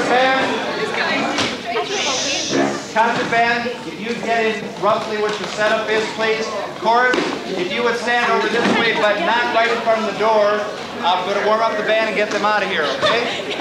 concert band. Concert band, if you get in roughly what your setup is, please. Chorus, if you would stand over this way, but not right in front of the door, I'm going to warm up the band and get them out of here, okay?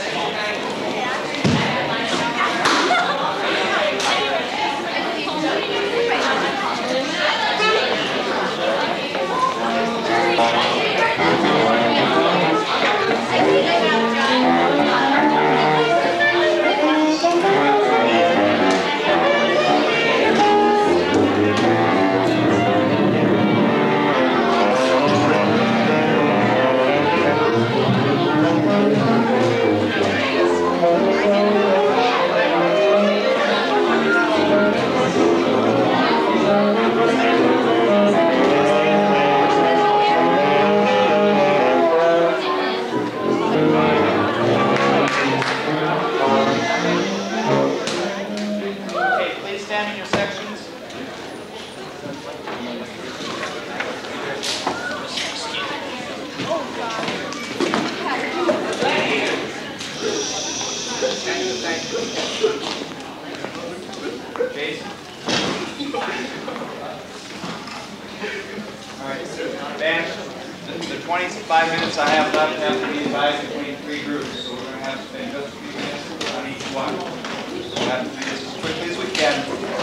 The 25 minutes I have left have to be divided between 3 groups, so we're going to have to spend just a few minutes on each one. We'll have to do this as quickly as we can.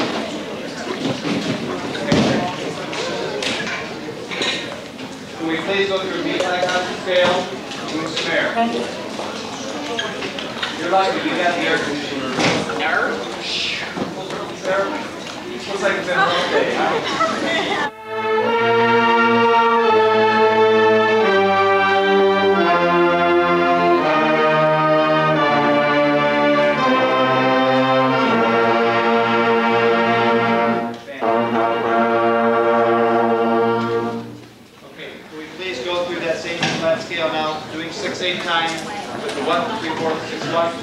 Can we please go through a beat like on the scale to a snare? You're lucky you got the air conditioner. Looks like it's been a long day, huh? Doing 6/8 time with the 1, 3, 4, 6, 1.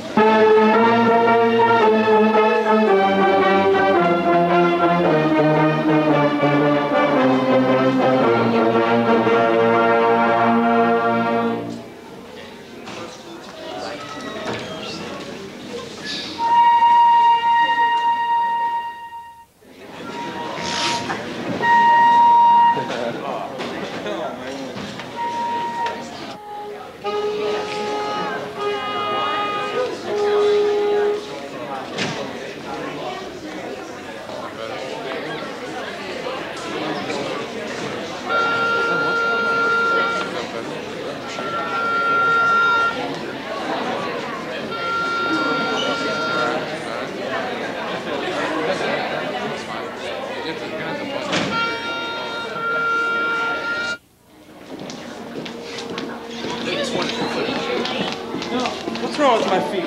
What's wrong with my feet?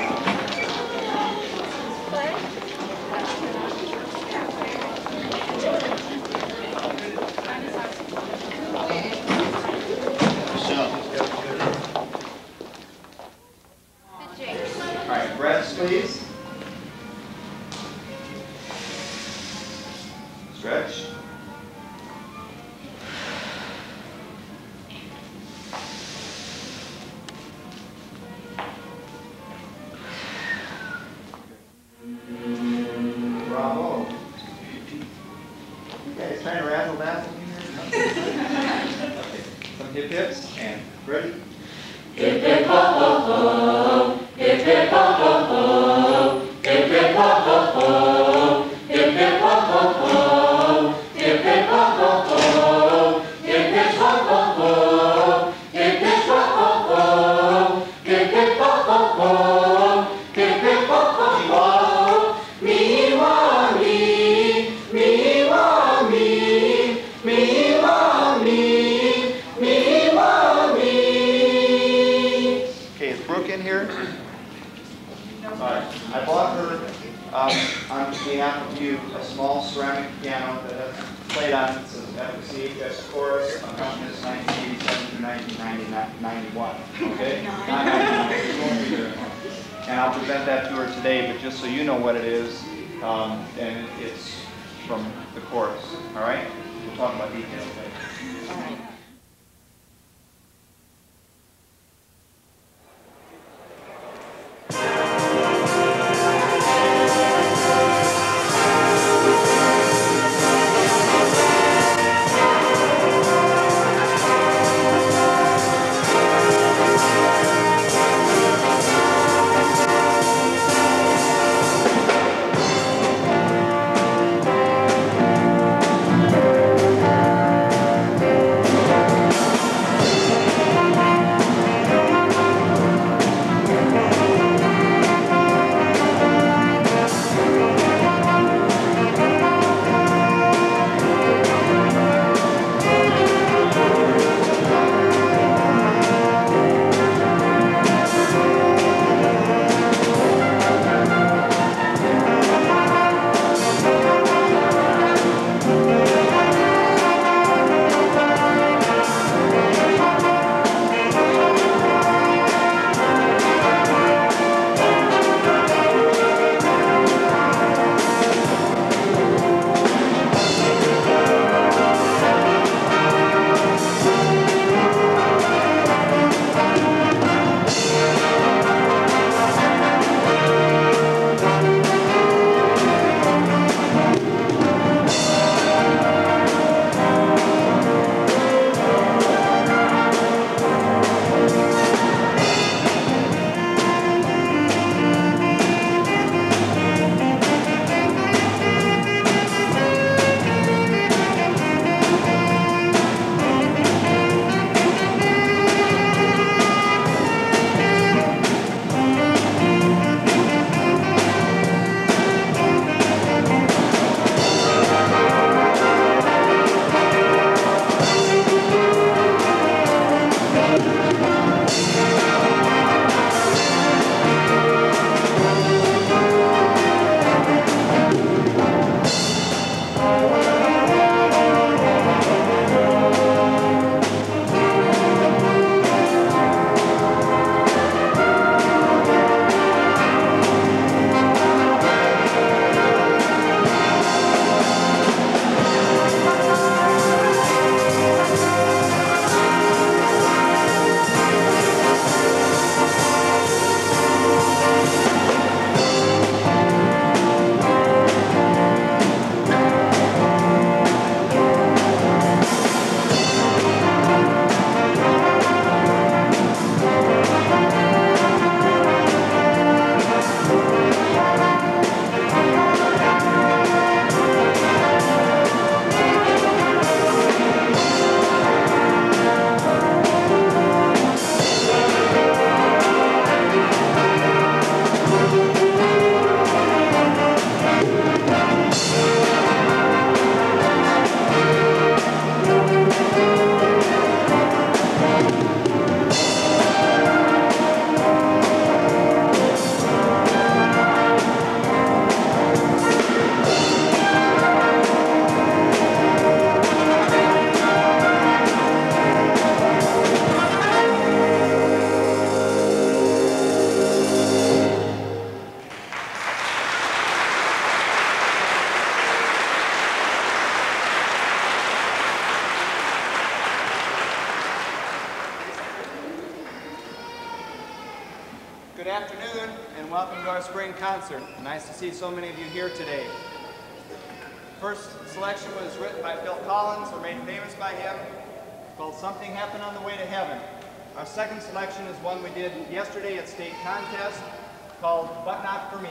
All right, breaths, please. Stretch. Bravo. You guys trying to razzle dazzle me here? Okay. Some hip hips and ready? Hip hip ho ho ho, hip hip ho ho ho, hip hip ho ho ho, hip hip ho ho ho, hip hip ho ho ho, hip hip ho ho ho, hip hip ho ho ho, hip hip ho ho ho, hip hip ho ho ho. Me wa me, me wa me, me wa me, me wa me. Okay, is Brooke in here? Alright, I bought her, on behalf of you, a small ceramic piano that has played on it since FCHS chorus, accompanist 1987 through 1991. Okay? Not 1991. And I'll present that to her today, but just so you know what it is, and it's from the chorus. Alright? We'll talk about details later. Good afternoon and welcome to our spring concert. Nice to see so many of you here today. First selection was written by Phil Collins, or made famous by him, called Something Happened on the Way to Heaven. Our second selection is one we did yesterday at state contest called But Not For Me.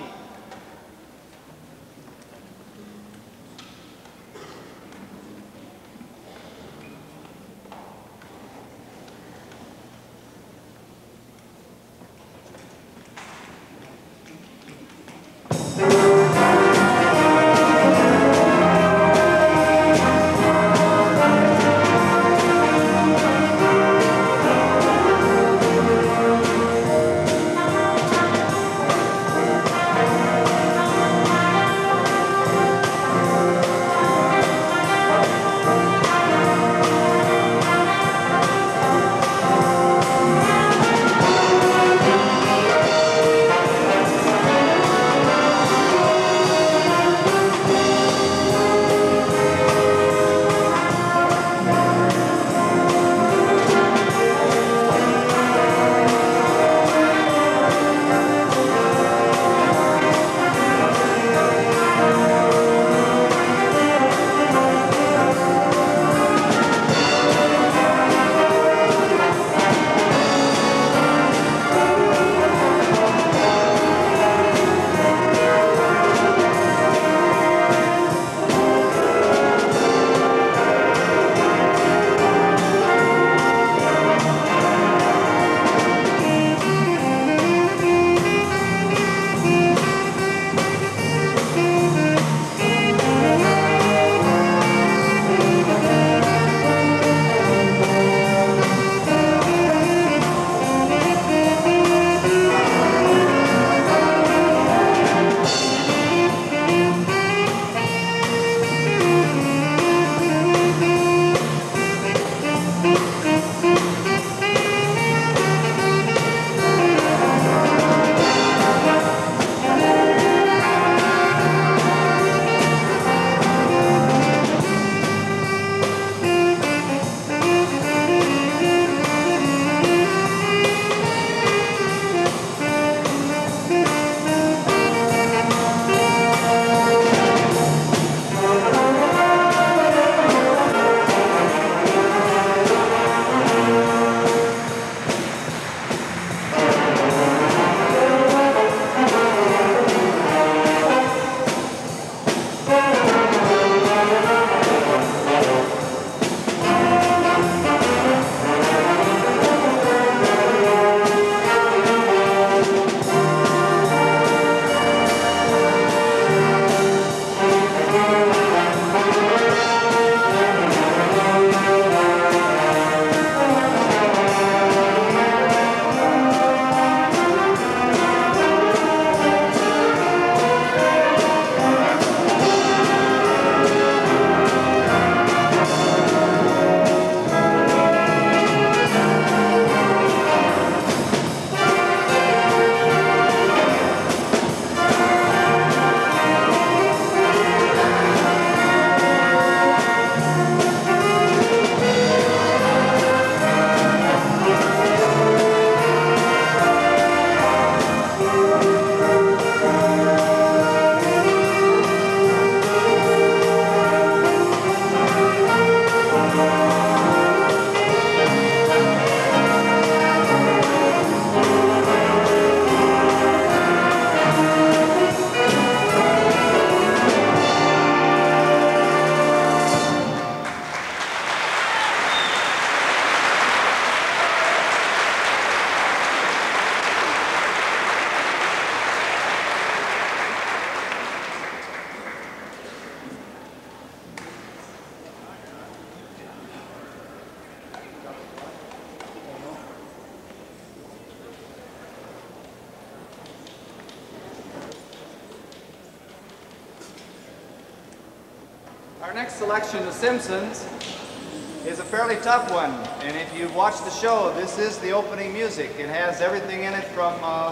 Our next selection, The Simpsons, is a fairly tough one, and if you've watched the show, this is the opening music. It has everything in it from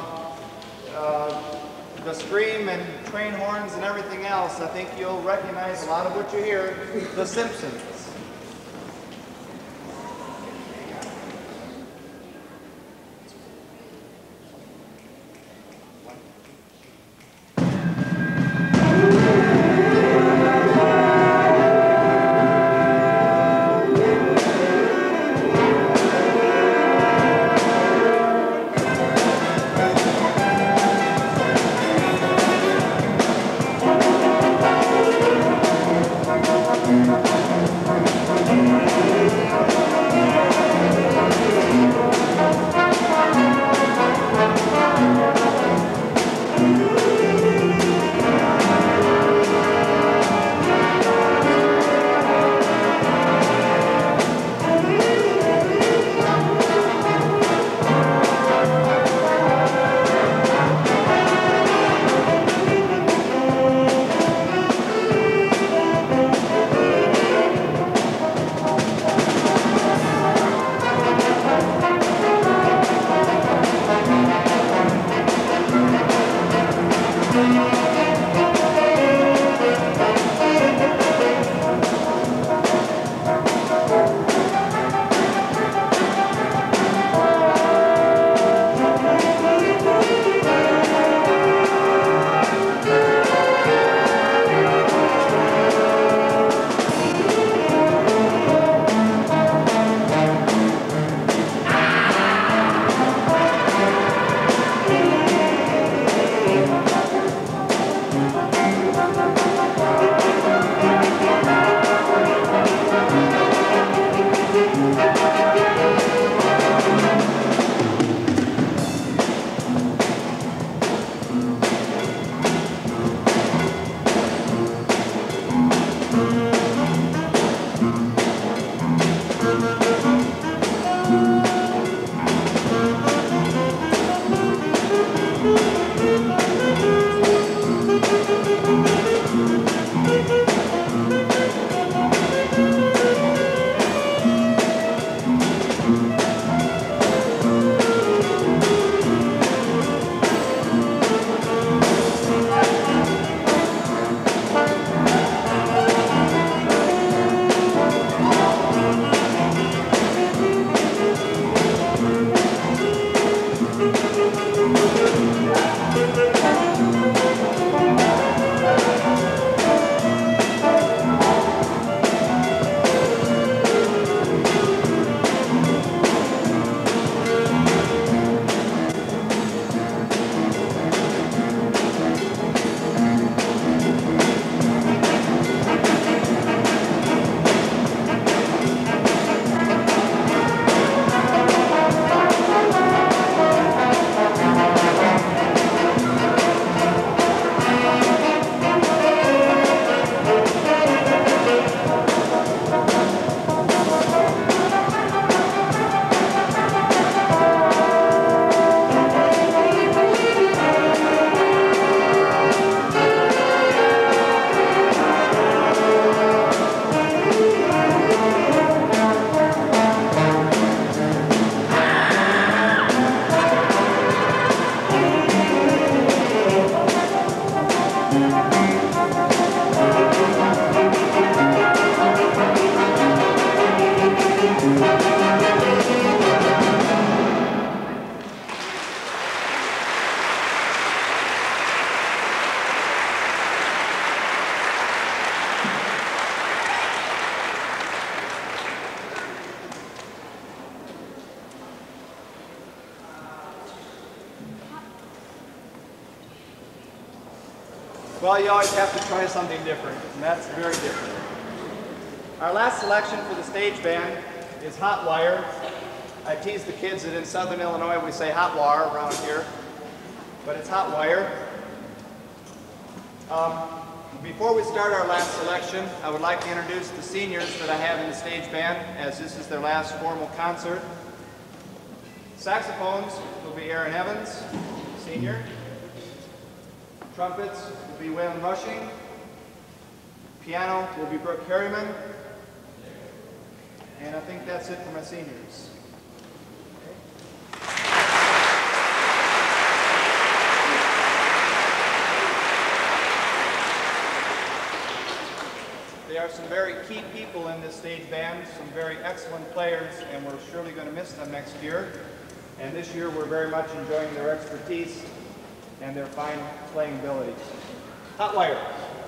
the scream and train horns and everything else. I think you'll recognize a lot of what you hear, The Simpsons. Well, you always have to try something different, and that's very different. Our last selection for the stage band is Hot Wire. I tease the kids that in Southern Illinois we say hot wire around here, but it's Hot Wire. Before we start our last selection, I would like to introduce the seniors that I have in the stage band, as this is their last formal concert. Saxophones will be Aaron Evans, senior. Trumpets will be Waylon Rushing. Piano will be Brooke Harriman. And I think that's it for my seniors. There are some very key people in this stage band, some very excellent players, and we're surely going to miss them next year. And this year we're very much enjoying their expertise and their fine playing abilities. Hot Wire.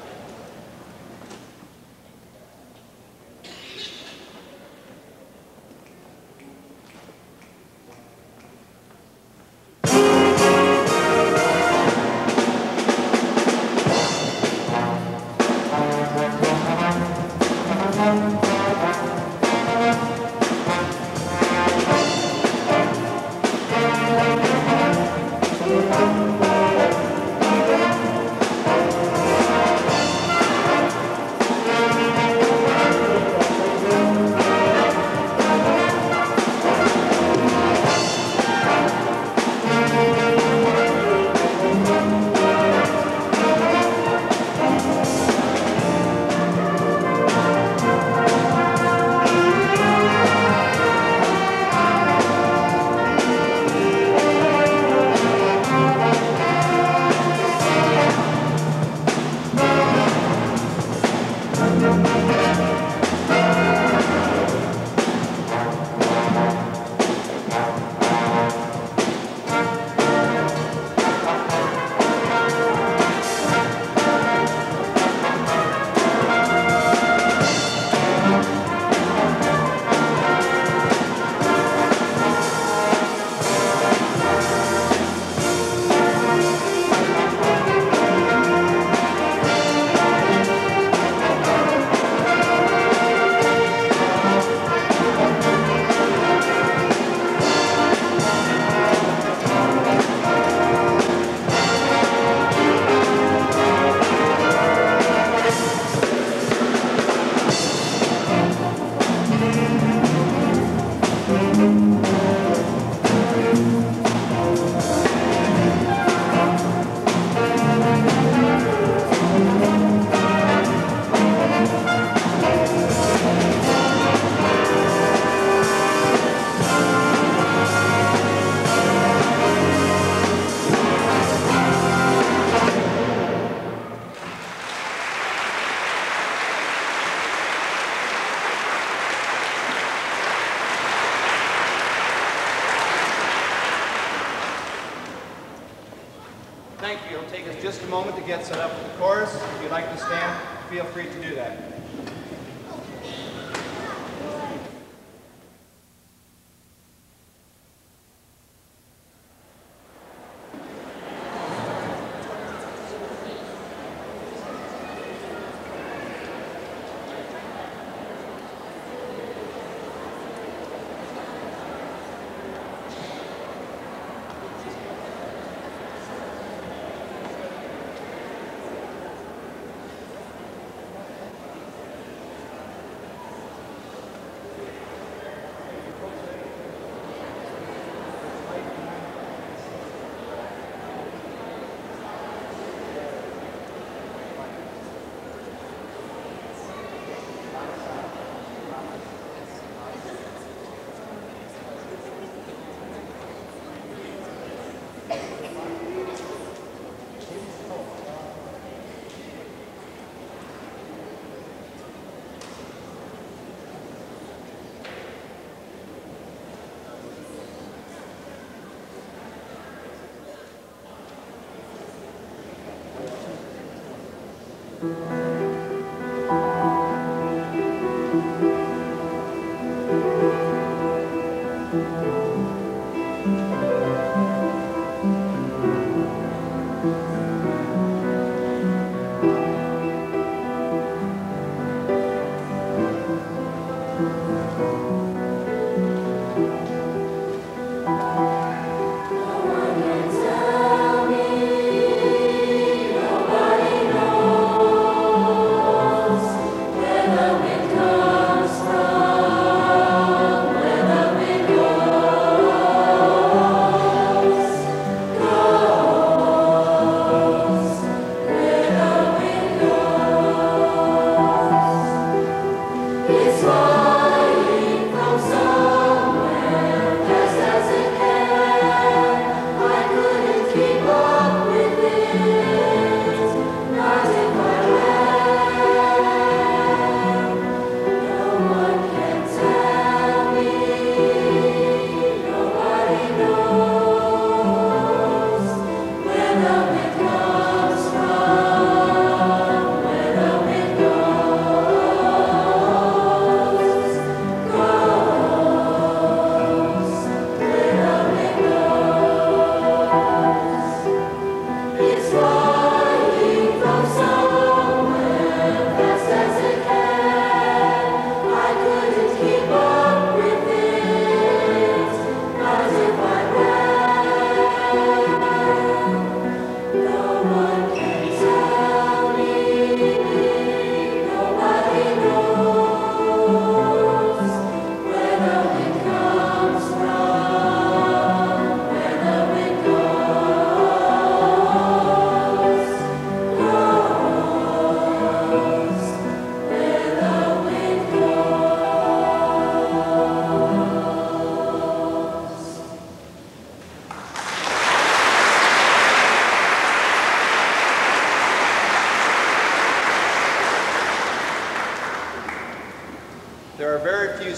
Thank you. It'll take us just a moment to get set up with the chorus. If you'd like to stand, feel free to do that.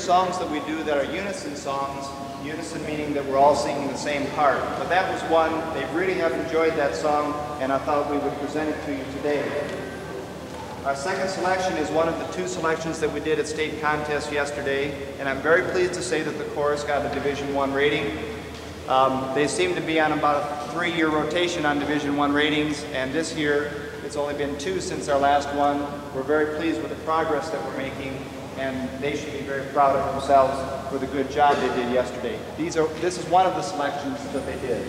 songs that we do that are unison songs, unison meaning that we're all singing the same part. But that was one, they really have enjoyed that song, and I thought we would present it to you today. Our second selection is one of the two selections that we did at state contest yesterday, and I'm very pleased to say that the chorus got a Division I rating. They seem to be on about a 3-year rotation on Division I ratings, and this year it's only been 2 since our last one. We're very pleased with the progress that we're making, and they should be very proud of themselves for the good job they did yesterday. This is one of the selections that they did.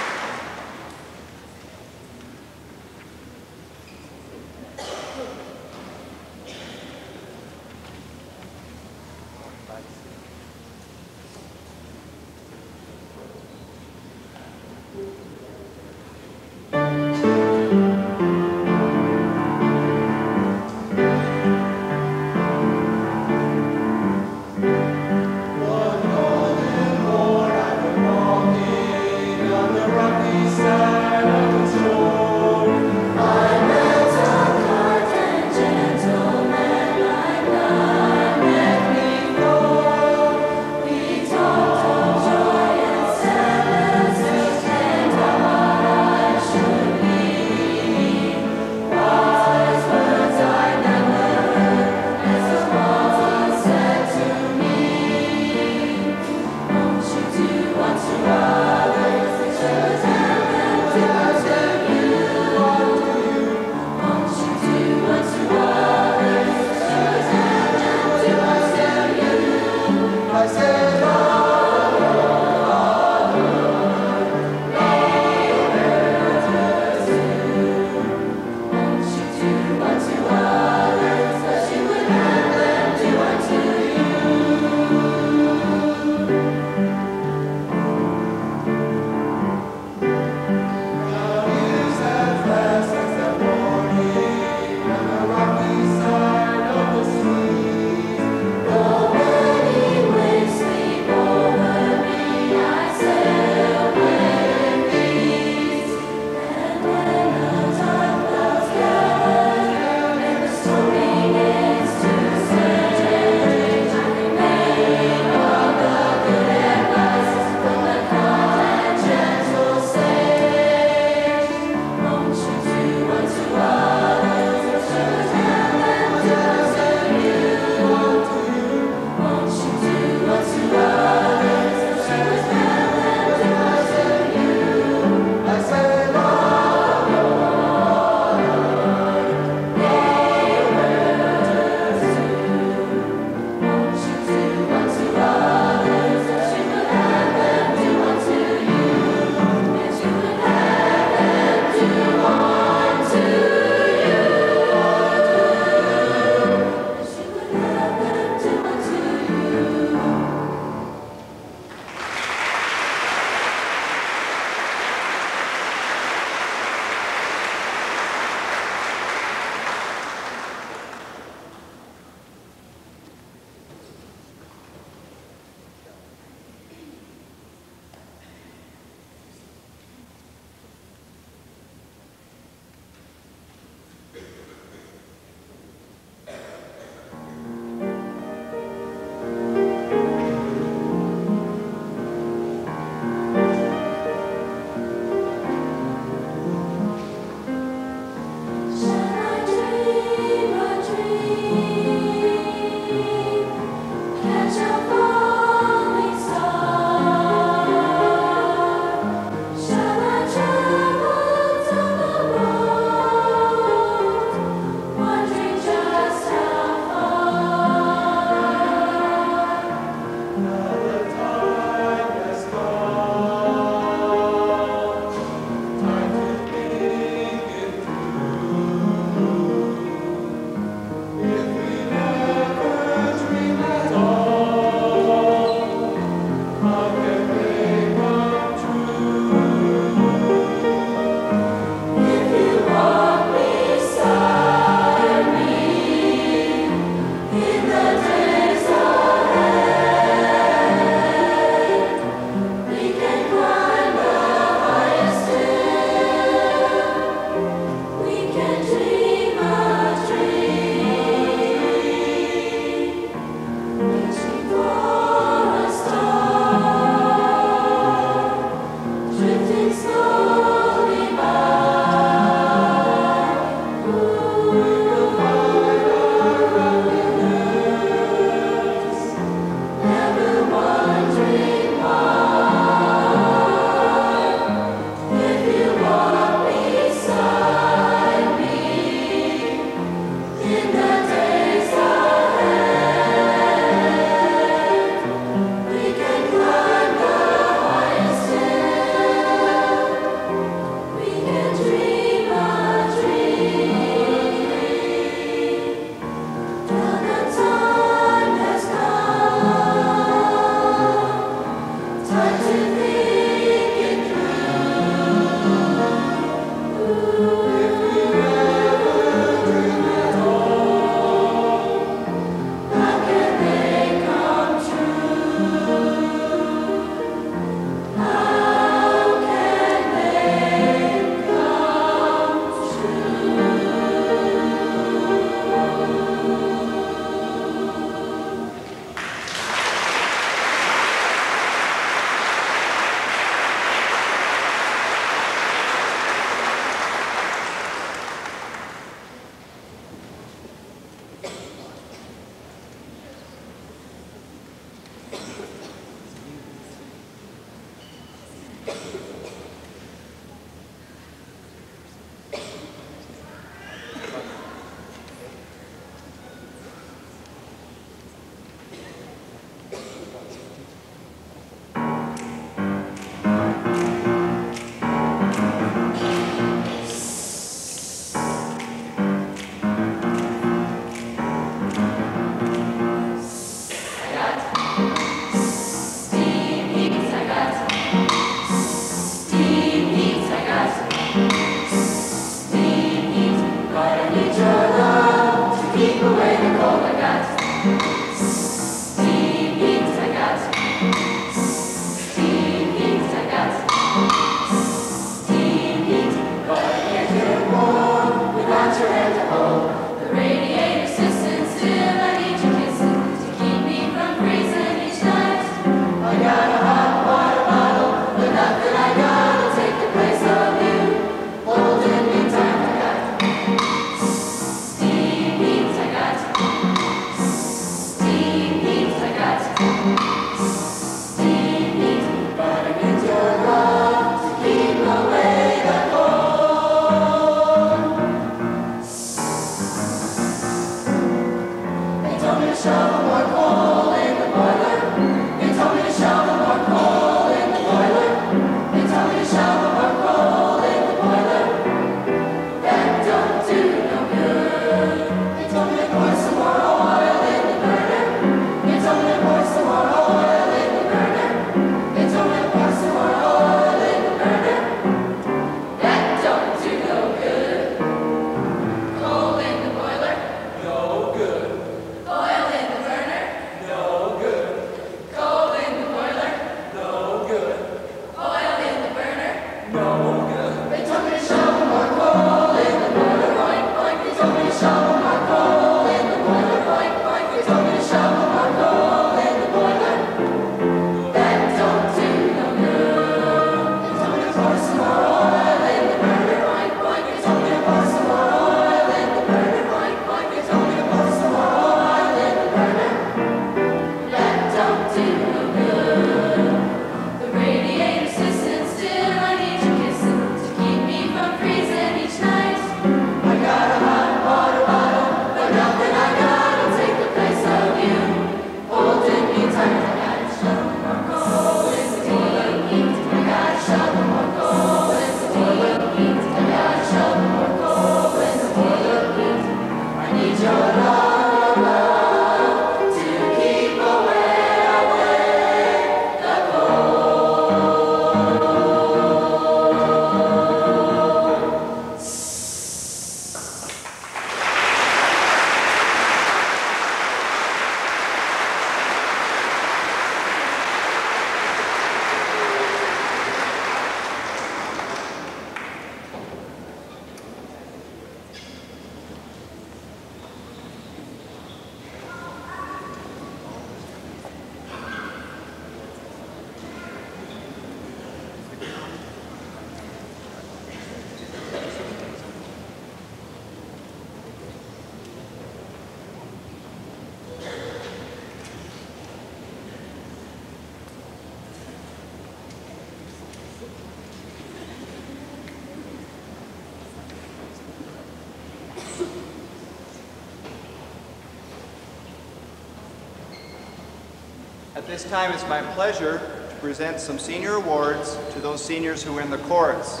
At this time, it's my pleasure to present some senior awards to those seniors who win the chorus.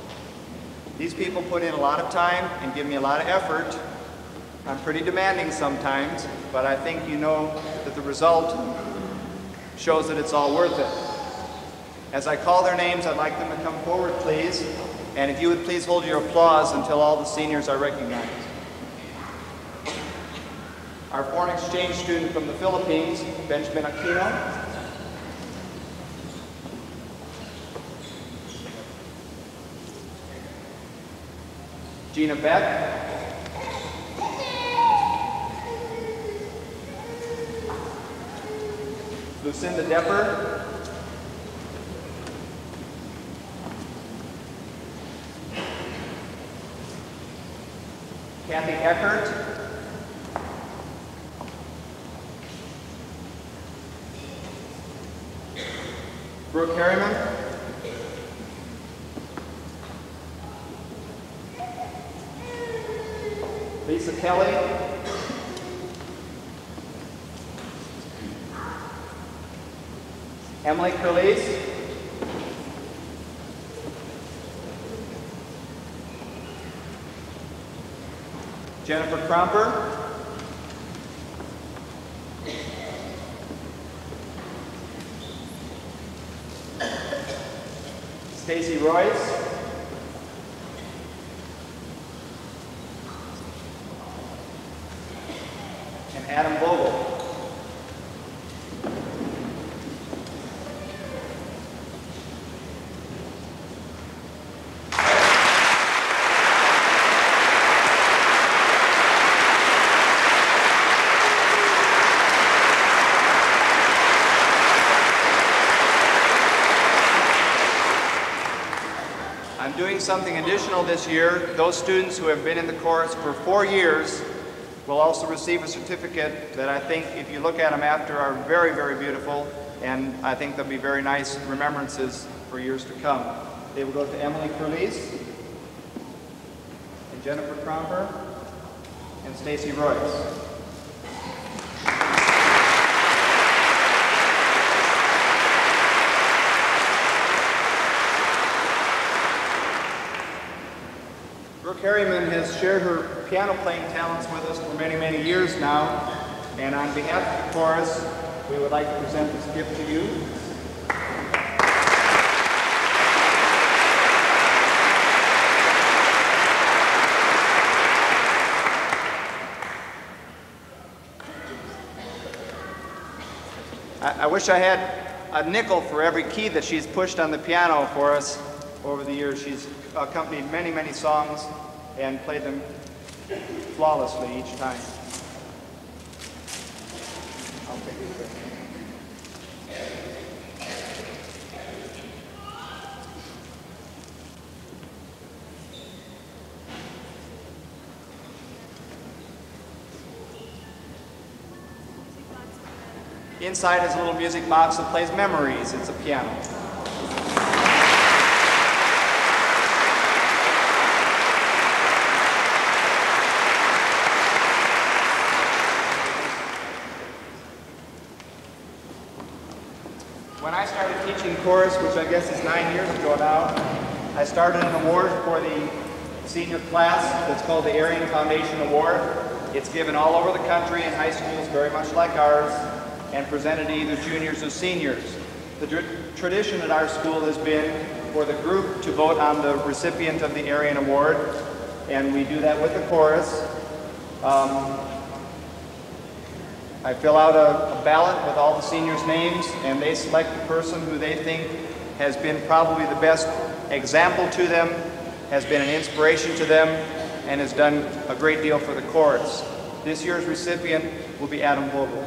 These people put in a lot of time and give me a lot of effort. I'm pretty demanding sometimes, but I think you know that the result shows that it's all worth it. As I call their names, I'd like them to come forward, please. And if you would please hold your applause until all the seniors are recognized. Our foreign exchange student from the Philippines, Benjamin Aquino. Gina Beck. Lucinda Depper. Kathy Eckert. Brooke Harriman. Lisa Kelly. Emily Curlise. Jennifer Cromper. Stacy Royce. And Adam Vogel. I'm doing something additional this year. Those students who have been in the chorus for 4 years will also receive a certificate that I think, if you look at them after, are very, very beautiful, and I think they'll be very nice remembrances for years to come. They will go to Emily Curlise, and Jennifer Cromper, and Stacy Royce. Brooke Harriman has shared her piano playing talents with us for many, many years now, and on behalf of the chorus, we would like to present this gift to you. I wish I had a nickel for every key that she's pushed on the piano for us over the years. She's accompanied many, many songs and played them flawlessly each time. I'll take it quick. Inside is a little music box that plays Memories. It's a piano. When I started teaching chorus, which I guess is 9 years ago now, I started an award for the senior class that's called the Aryan Foundation Award. It's given all over the country in high schools, very much like ours, and presented to either juniors or seniors. The tradition at our school has been for the group to vote on the recipient of the Aryan Award, and we do that with the chorus. I fill out a ballot with all the seniors' names, and they select the person who they think has been probably the best example to them, has been an inspiration to them, and has done a great deal for the chorus. This year's recipient will be Adam Vogel.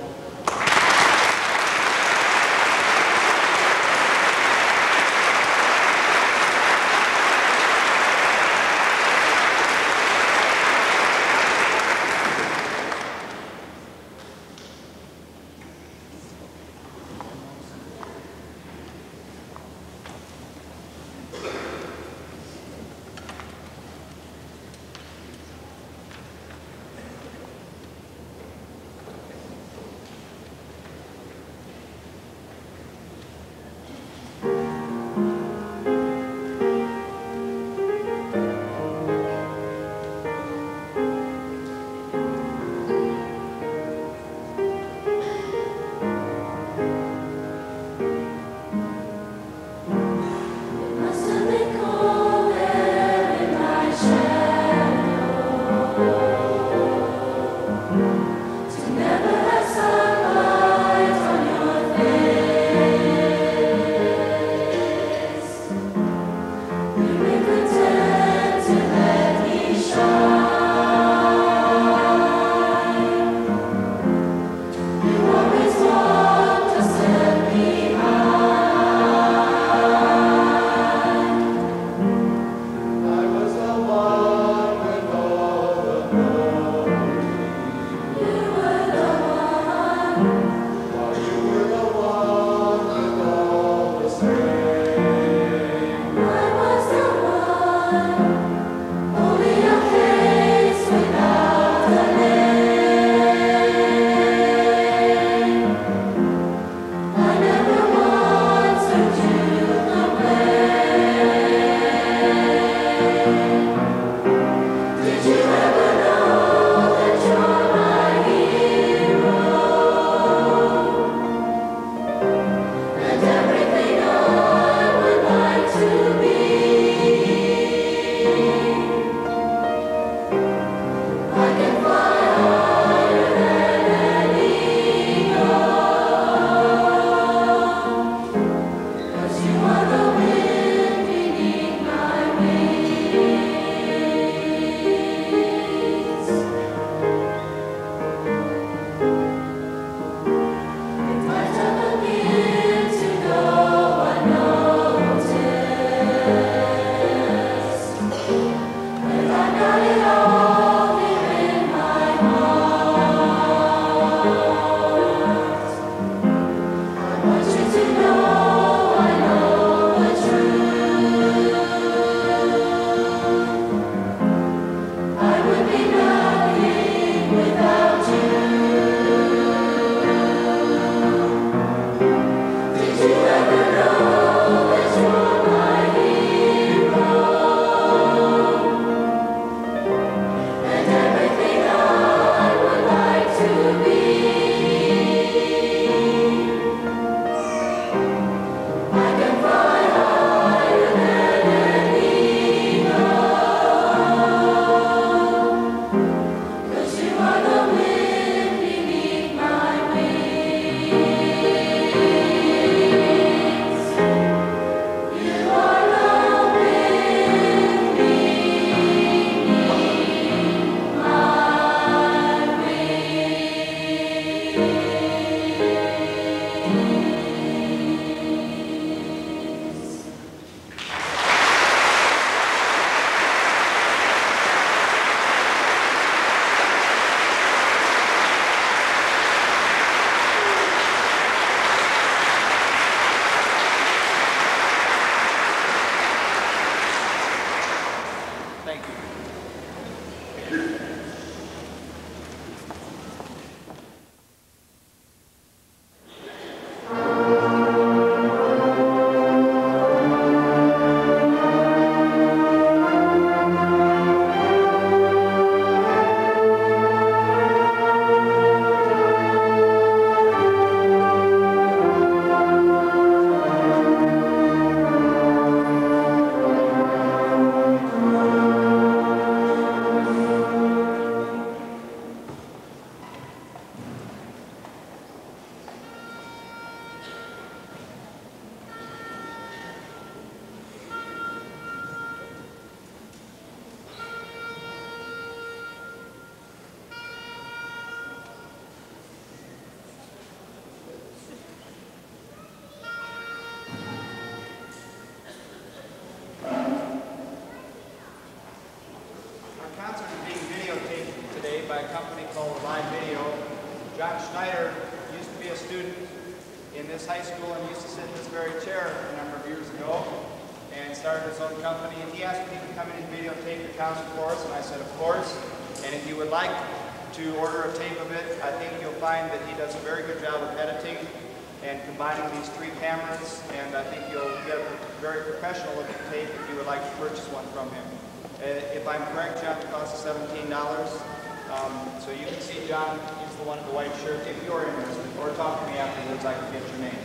called a live video. John Schneider used to be a student in this high school and used to sit in this very chair a number of years ago and started his own company. And he asked me to come in and videotape the concert for us, and I said, of course. And if you would like to order a tape of it, I think you'll find that he does a very good job of editing and combining these 3 cameras, and I think you'll get a very professional looking tape if you would like to purchase one from him. If I'm correct, John, it costs $17. So you can see John, he's the one in the white shirt, if you're interested, or talk to me afterwards, I can get your name.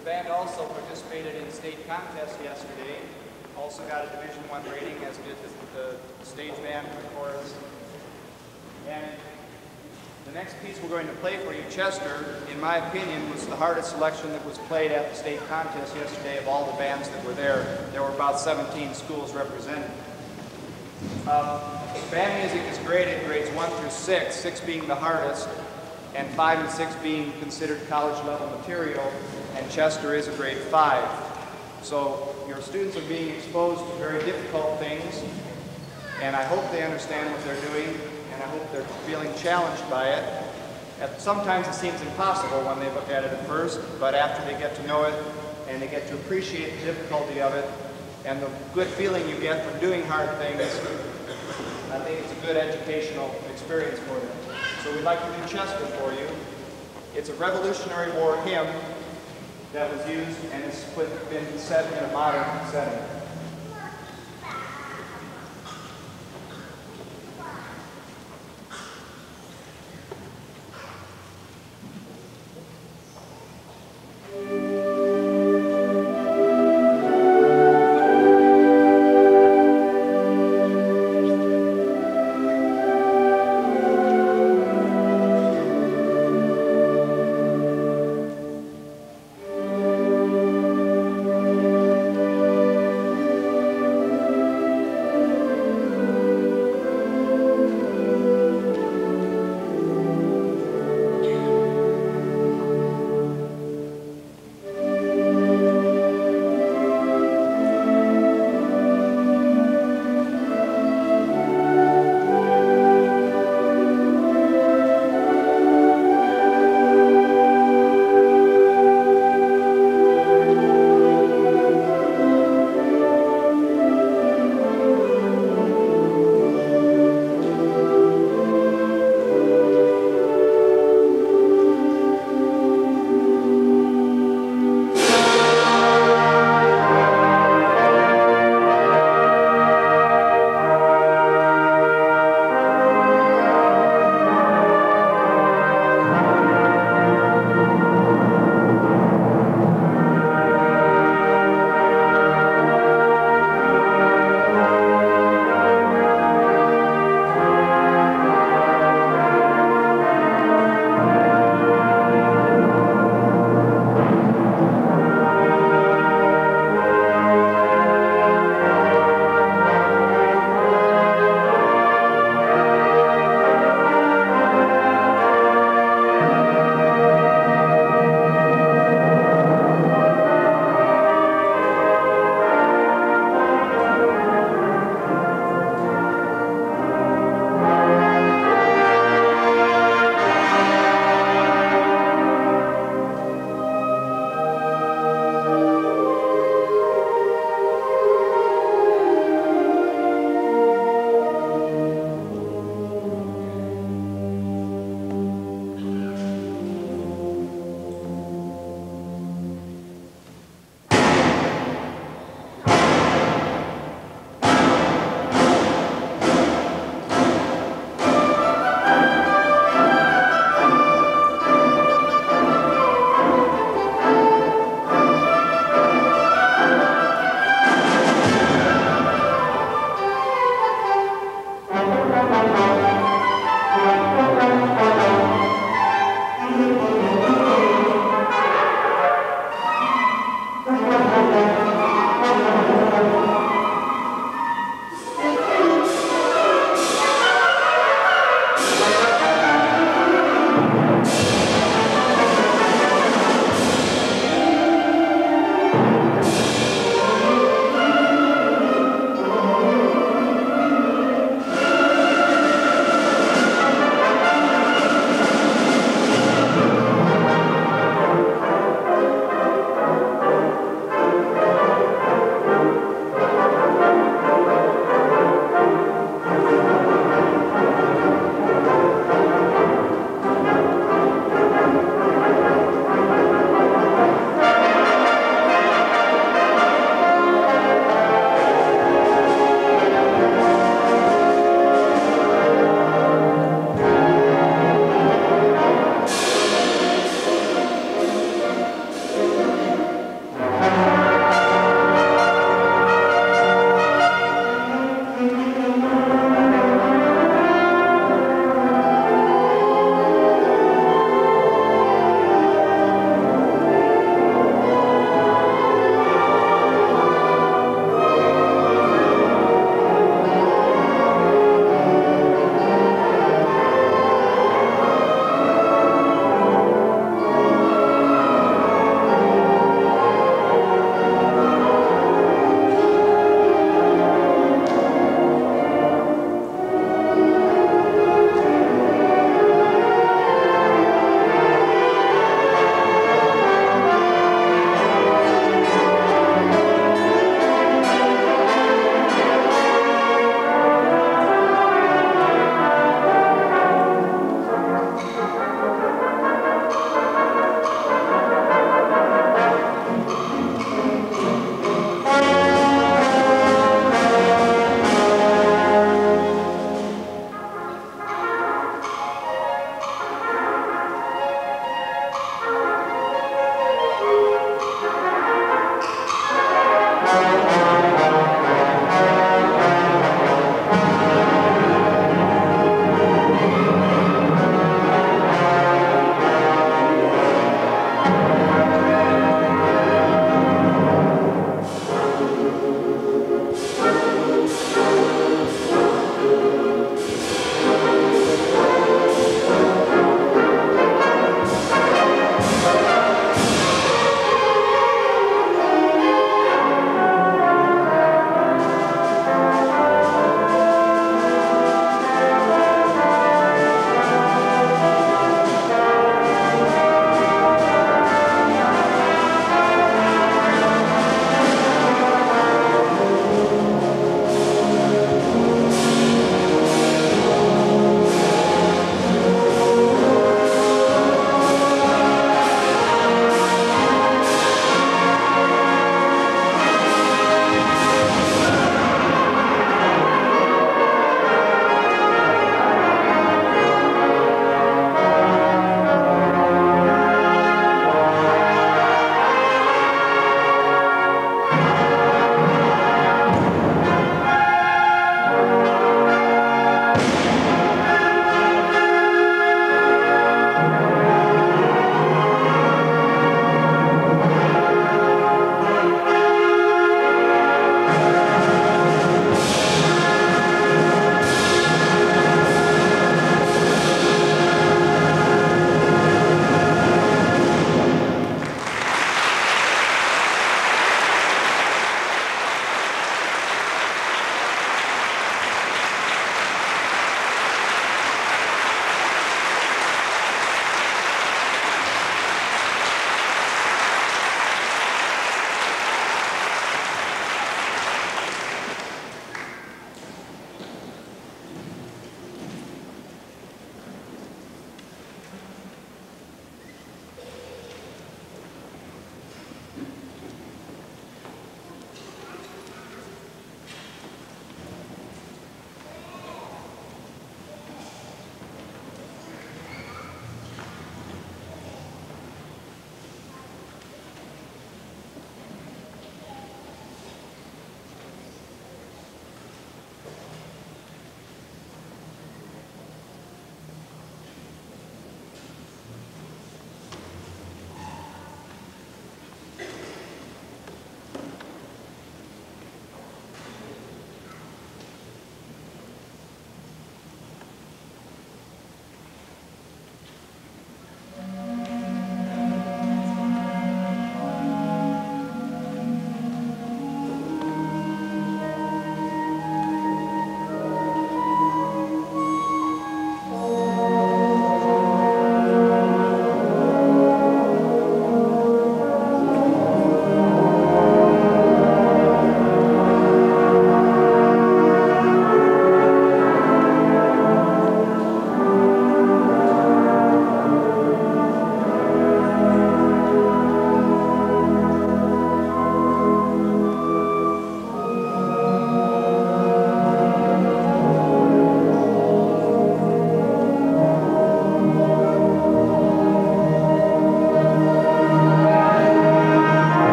The band also participated in the state contest yesterday. Also got a Division I rating, as did the stage band and the chorus. And the next piece we're going to play for you, Chester, in my opinion, was the hardest selection that was played at the state contest yesterday of all the bands that were there. There were about 17 schools represented. Band music is graded grades 1 through 6, 6 being the hardest, and 5 and 6 being considered college level material, and Chester is a grade 5. So your students are being exposed to very difficult things, and I hope they understand what they're doing, and I hope they're feeling challenged by it. Sometimes it seems impossible when they look at it at first, but after they get to know it and they get to appreciate the difficulty of it and the good feeling you get from doing hard things, I think it's a good educational experience for them. So we'd like to do Chester for you. It's a Revolutionary War hymn that was used and has been set in a modern setting.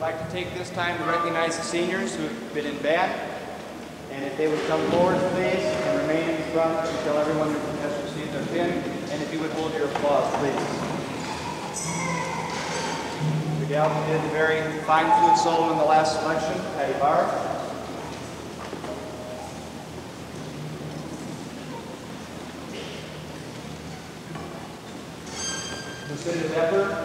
would like to take this time to recognize the seniors who have been in band. And if they would come forward, please, and remain in front until everyone has received their pin. And if you would hold your applause, please. The gal who did a very fine flute solo in the last selection, Patty Barr. Lucinda Depper.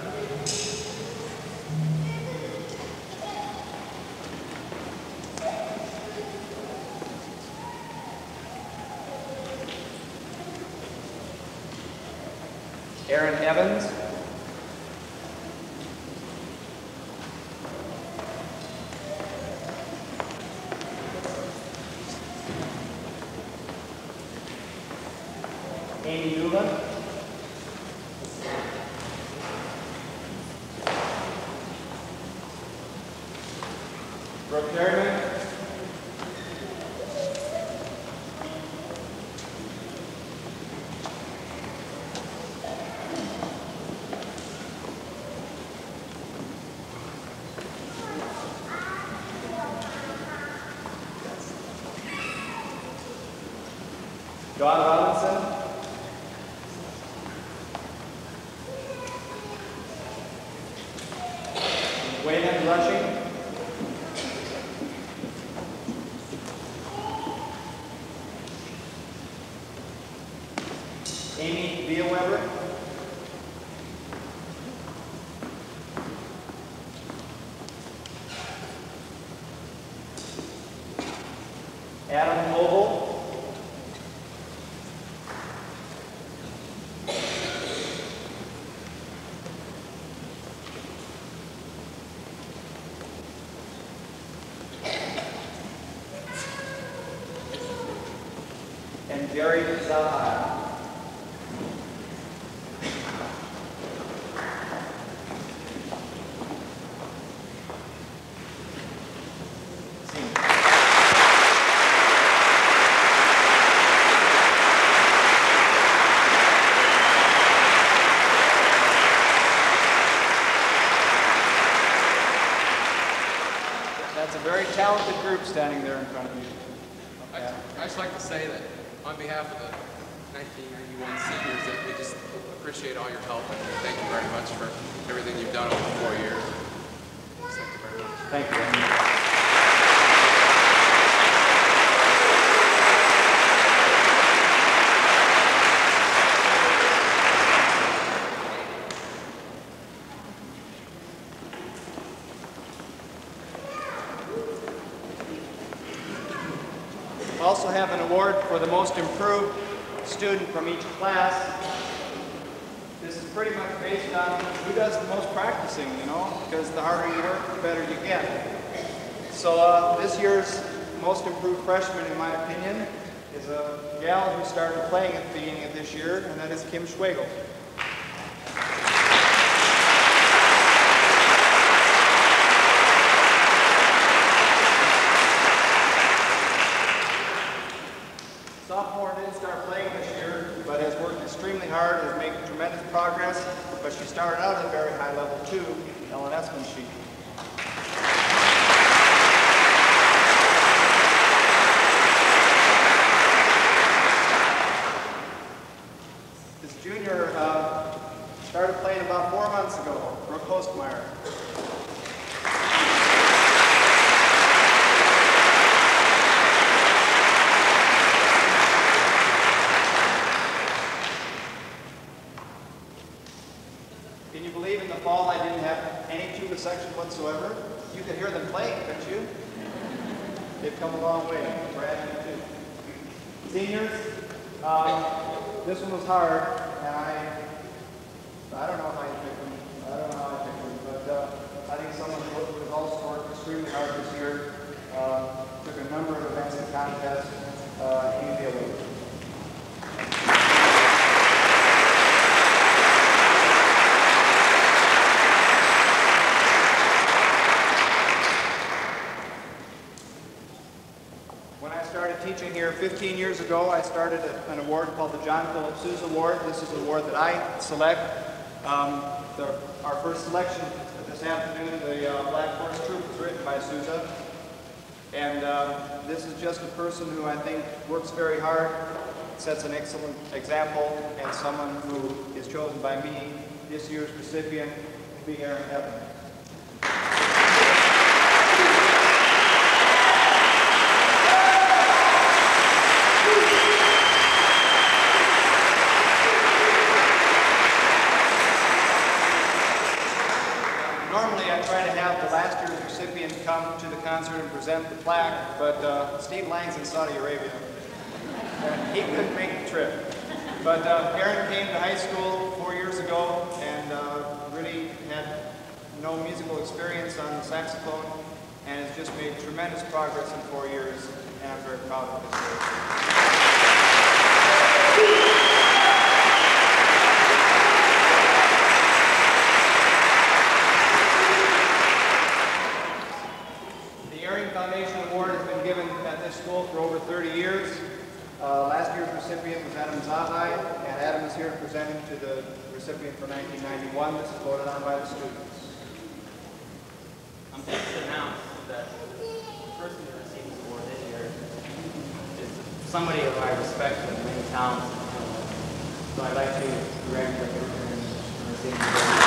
Aaron Evans. Amy Newland. Brooke Harriman. John Robinson. Wayne Rushing. Amy Villaweber. Adam Noble. And Jerry Zaha. That's a very talented group standing there in front of you. Okay. I'd just like to say that on behalf of the 1991 seniors, that we just appreciate all your help and thank you very much for everything you've done over the 4 years. Thank you very much. Thank you. We also have an award for the most improved student from each class. This is pretty much based on who does the most practicing, you know, because the harder you work, the better you get. So this year's most improved freshman, in my opinion, is a gal who started playing at the beginning of this year, and that is Kim Schwagel. Sophomore didn't start playing this year, but has worked extremely hard, has made tremendous progress, but she started out at a very high level too, Ellen Espenshee. This junior started playing about 4 months ago, Brooke Hostmeyer. Can you believe in the fall I didn't have any tuba section whatsoever? You could hear them playing, couldn't you? They've come a long way. Brad, you too. Seniors, this one was hard, and I don't know how you pick them. I don't know how I pick them, but I think someone who has also worked extremely hard this year, took a number of events and contests, Amy Villaweber. When I started teaching here 15 years ago, I started an award called the John Philip Sousa Award. This is an award that I select. Our first selection for this this afternoon, the Black Horse Troop was written by Sousa. And this is just a person who I think works very hard, sets an excellent example, and someone who is chosen by me, this year's recipient, to be Aaron Evans. Normally I try to have the last year's recipient come to the concert and present the plaque, but Steve Lang's in Saudi Arabia. He couldn't make the trip. But Aaron came to high school 4 years ago and really had no musical experience on the saxophone and has just made tremendous progress in 4 years, and I'm very proud of his work. Foundation Award has been given at this school for over 30 years. Last year's recipient was Adam Zahai, and Adam is here to present him to the recipient for 1991. This is voted on by the students. I'm pleased to announce that the person who received this award this year is somebody who I respect with many talents. So I'd like to congratulate him on receiving the award.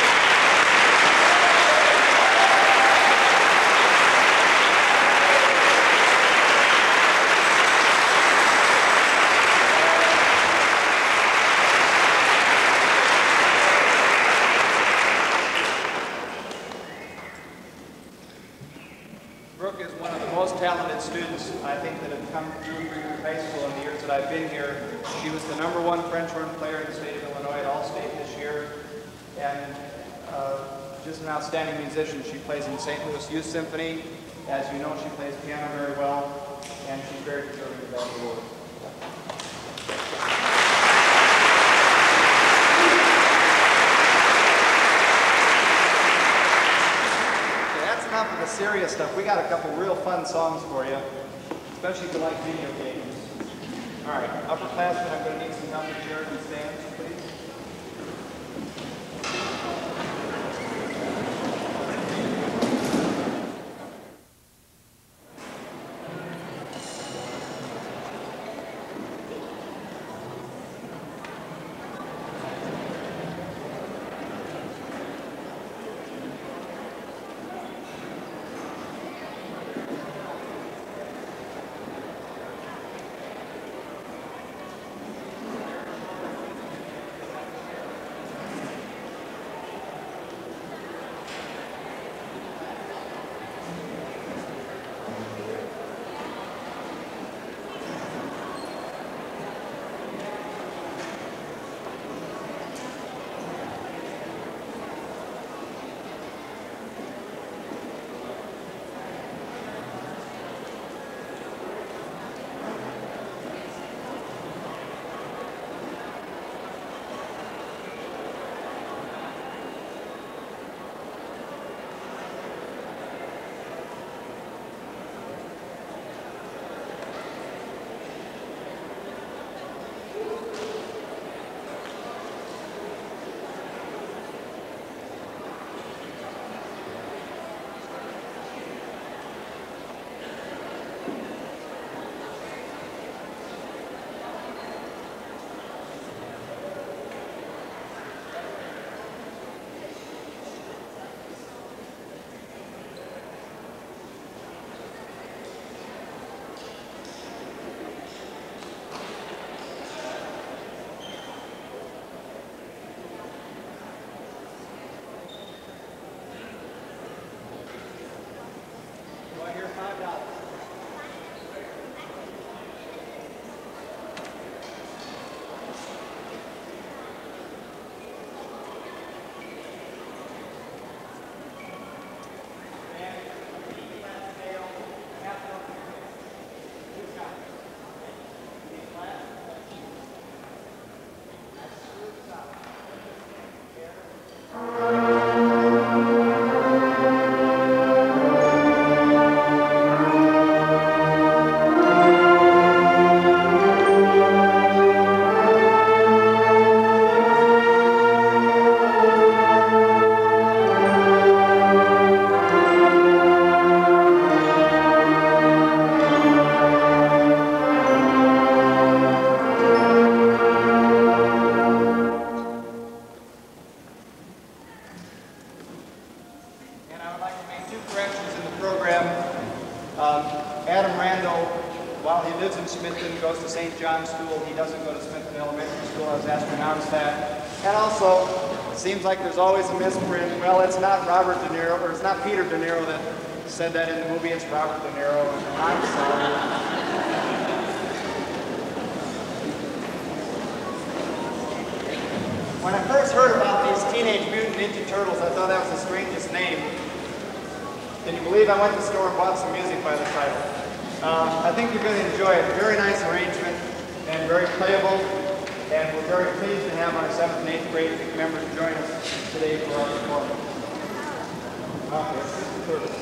Brooke is one of the most talented students, I think, that have come through Freeburg High School in the years that I've been here. She was the #1 French horn player in the state of Illinois at All-State this year, and just an outstanding musician. She plays in St. Louis Youth Symphony. As you know, she plays piano very well, and she's very deserving of that award. Enough of the serious stuff. We got a couple real fun songs for you, especially if you like video games. All right, upperclassmen, I'm going to need some help with chairs and stands, please. Adam Randall, while he lives in Smithton, goes to St. John's School. He doesn't go to Smithton Elementary School. I was asked to announce that. And also, it seems like there's always a misprint. Well, it's not Robert De Niro, or it's not Peter De Niro that said that in the movie. It's Robert De Niro. I'm sorry. When I first heard about these Teenage Mutant Ninja Turtles, I thought that was the strangest name. Can you believe I went to the store and bought some music by the title? I think you're going to enjoy it. Very nice arrangement and very playable. And we're very pleased to have our 7th and 8th grade members join us today for our performance. Okay, this is the Turtles.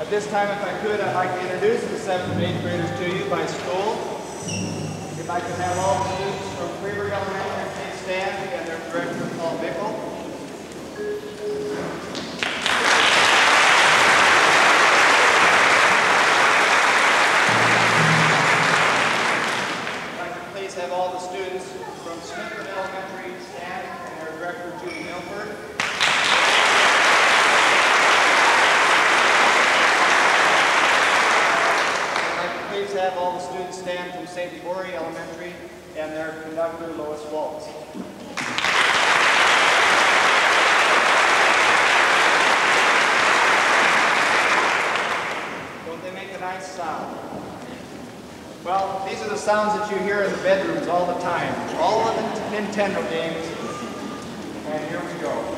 At this time, if I could, I'd like to introduce the 7th and 8th graders to you by school. If I could have all the students from Freeburg Elementary please stand and their director, Paul Bickle. If I could please have all the students from Smithford Elementary stand and their director, Judy Milford. Please have all the students stand from St. Ebory Elementary and their conductor, Lois Waltz. Don't they make a nice sound? Well, these are the sounds that you hear in the bedrooms all the time. All of the Nintendo games. And here we go.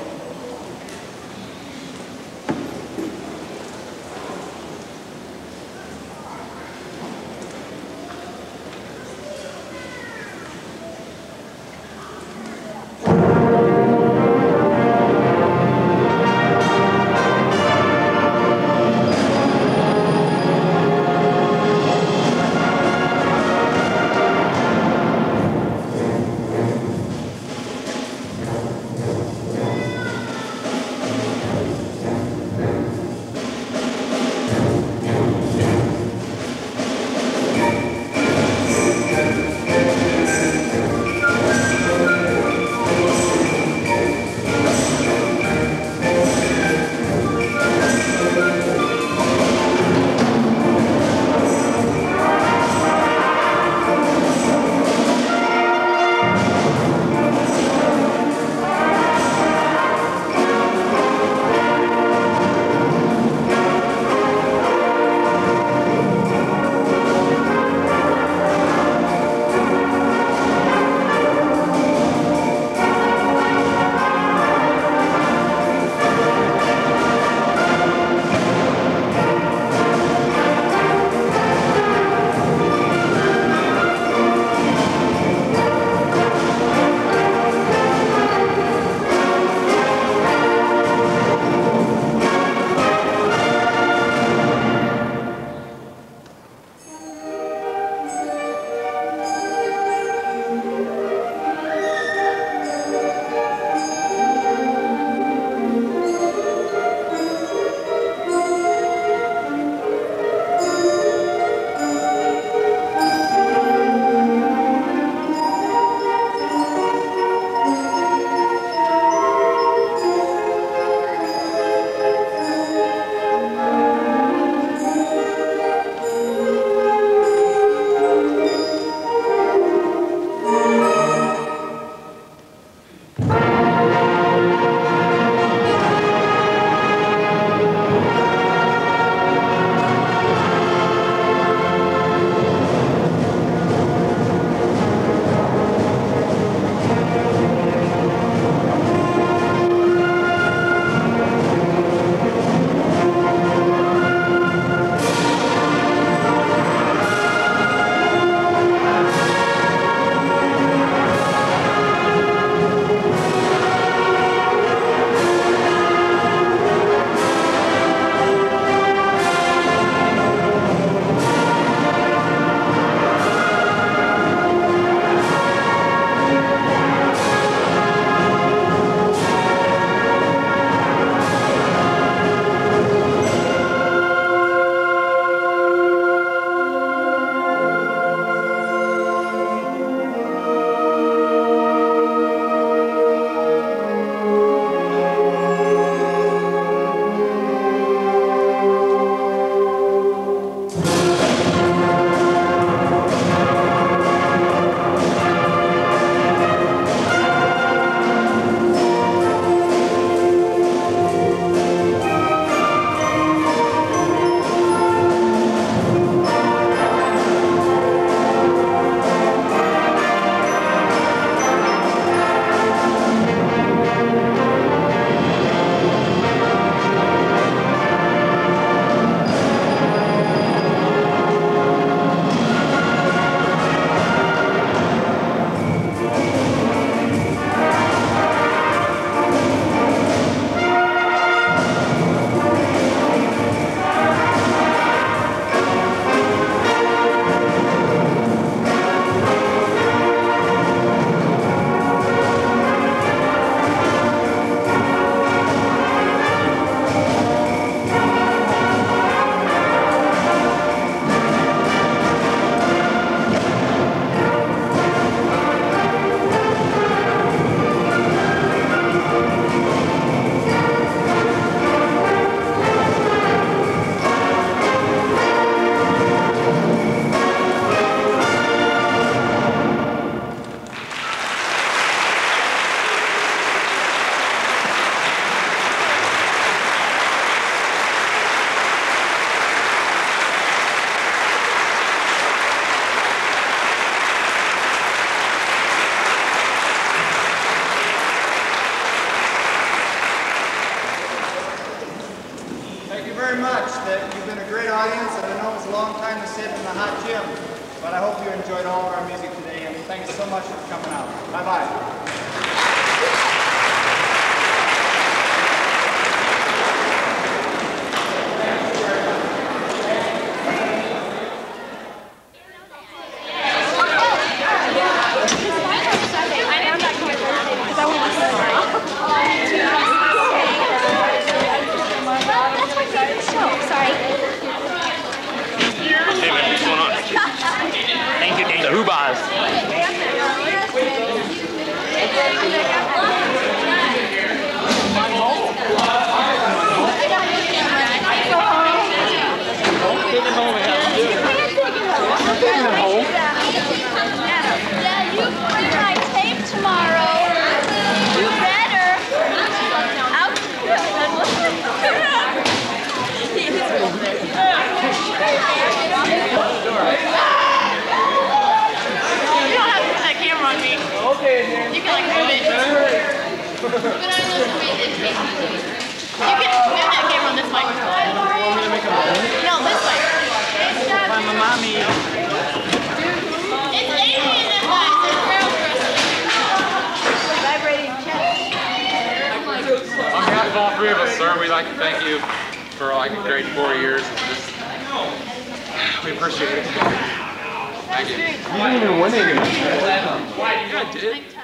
very much. You've been a great audience, and I know it was a long time to sit in the hot gym, but I hope you enjoyed all of our music today, and thanks so much for coming out. Bye-bye. The Hoobahs. Yeah, you bring my tape tomorrow. You better. You don't have to put that camera on me. Okay, You can like move it. You can move that camera on this microphone. No, this way. I'm a mommy. It's alien in that. It's real On behalf of all three of us, sir, we'd like to thank you for like a great 4 years. We appreciate it. Thank you. You didn't even win anything. Yeah, I did.